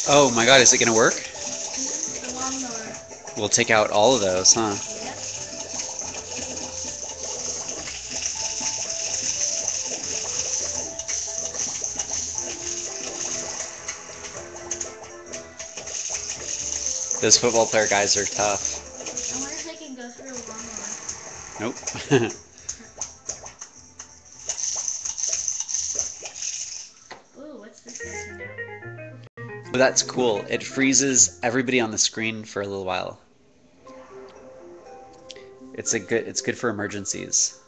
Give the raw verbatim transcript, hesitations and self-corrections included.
Oh my god, is it gonna work? The lawnmower. We'll take out all of those, huh? Yep. Those football player guys are tough. I wonder if I can go through a lawnmower. Nope. Ooh, what's this guy can do? But that's cool. It freezes everybody on the screen for a little while. It's a good it's good for emergencies.